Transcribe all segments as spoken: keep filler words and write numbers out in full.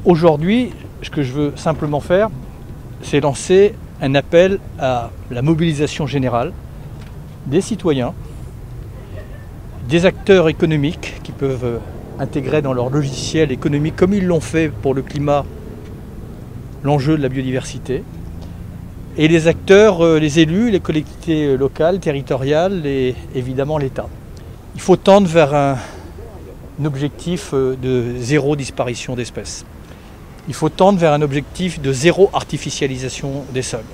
Aujourd'hui, ce que je veux simplement faire, c'est lancer un appel à la mobilisation générale des citoyens, des acteurs économiques qui peuvent intégrer dans leur logiciel économique, comme ils l'ont fait pour le climat, l'enjeu de la biodiversité, et les acteurs, les élus, les collectivités locales, territoriales et évidemment l'État. Il faut tendre vers un, un objectif de zéro disparition d'espèces. Il faut tendre vers un objectif de zéro artificialisation des sols.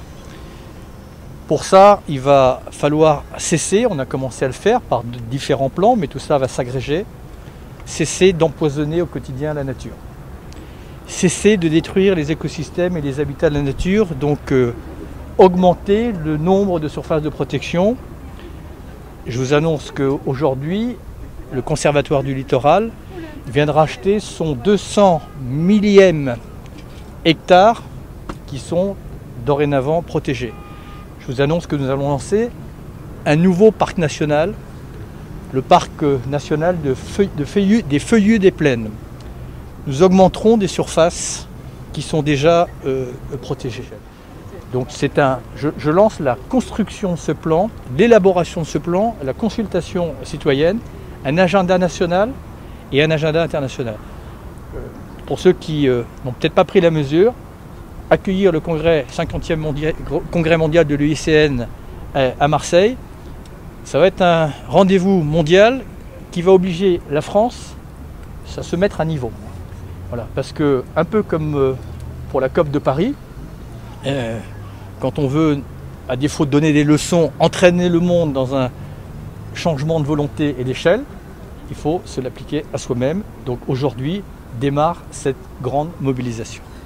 Pour ça, il va falloir cesser, on a commencé à le faire par différents plans, mais tout ça va s'agréger, cesser d'empoisonner au quotidien la nature. Cesser de détruire les écosystèmes et les habitats de la nature, donc euh, augmenter le nombre de surfaces de protection. Je vous annonce qu'aujourd'hui, le Conservatoire du littoral vient de racheter son deux cents millième hectares qui sont dorénavant protégés. Je vous annonce que nous allons lancer un nouveau parc national, le parc national de feuilles, de feuillus, des Feuillus des Plaines. Nous augmenterons des surfaces qui sont déjà euh, protégées. Donc c'est un, je, je lance la construction de ce plan, l'élaboration de ce plan, la consultation citoyenne, un agenda national et un agenda international. Euh, pour ceux qui euh, n'ont peut-être pas pris la mesure, accueillir le congrès, cinquantième mondial, congrès mondial de l'U I C N à, à Marseille, ça va être un rendez-vous mondial qui va obliger la France à se mettre à niveau. Voilà, parce que, un peu comme euh, pour la COP de Paris, euh, quand on veut, à défaut de donner des leçons, entraîner le monde dans un changement de volonté et d'échelle, il faut se l'appliquer à soi-même. Donc aujourd'hui démarre cette grande mobilisation.